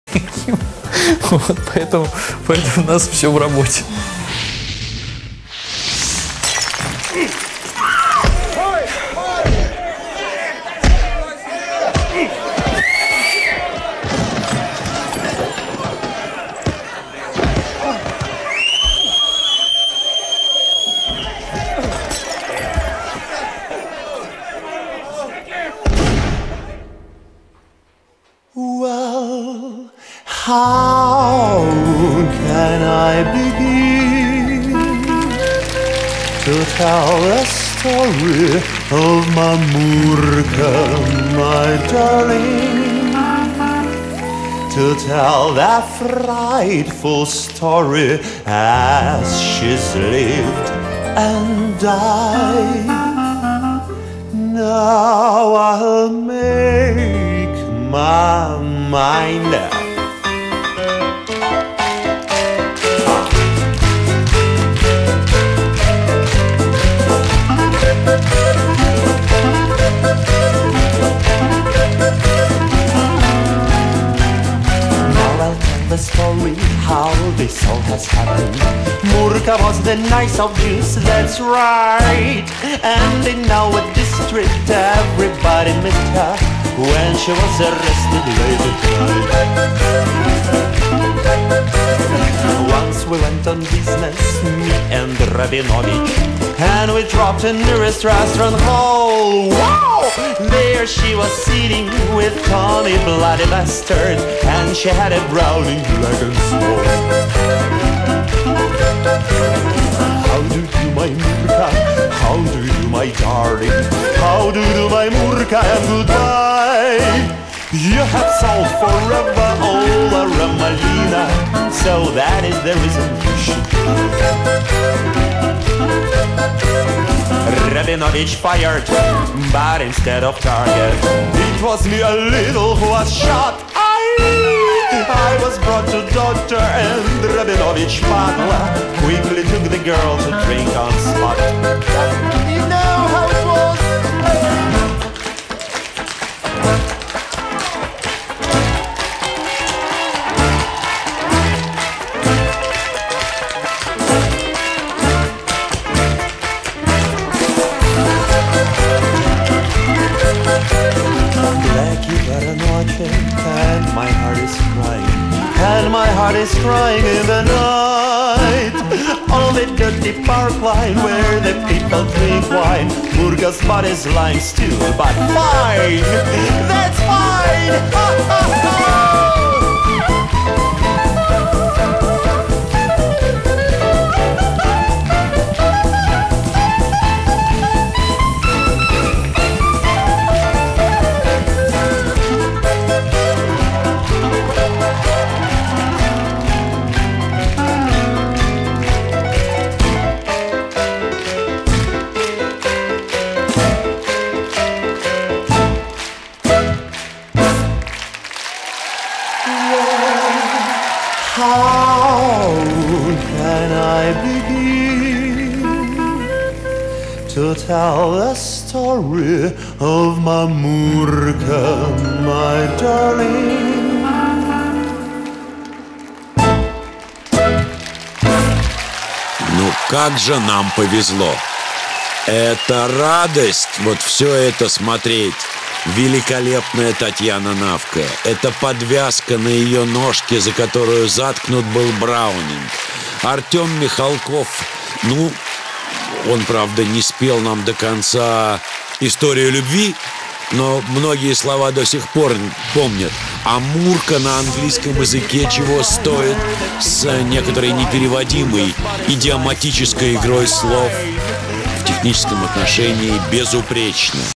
Вот, поэтому у нас все в работе. Well, how can I begin to tell the story of Mamurka, my darling? To tell that frightful story as she's lived and died. Now I'll make my mind up. The story how this all has happened. Murka was the nice of Jews, that's right. And in our district everybody missed her when she was arrested late at night. Once we went on business, me and Rabinovich, and we dropped in nearest restaurant hall. Wow! There she was sitting with Tommy Bloody Bastard, and she had a Browning black and small. How do you, my Murka? How do you, my darling? How do you, my Murka? And goodbye. You have sold forever all a Ramalina, so that is the reason you should die. Rabinovich fired, but instead of target, it was me a little who was shot. I was brought to doctor, and Rabinovich Padla quickly took the girl to drink on spot. You know how it was. And my heart is crying, and my heart is crying in the night. On the dirty park line where the people drink wine, Murka's body's lying still, but fine, that's fine. Ha, ha, ha. How can I begin to tell the story of Mamurka, my darling? Ну как же нам повезло! Это радость, вот все это смотреть. Великолепная Татьяна Навка. Это подвязка на ее ножке, за которую заткнут был Браунинг. Артем Михалков, ну, он, правда, не спел нам до конца историю любви, но многие слова до сих пор помнят. А Мурка на английском языке чего стоит, с некоторой непереводимой идиоматической игрой слов, в техническом отношении безупречно.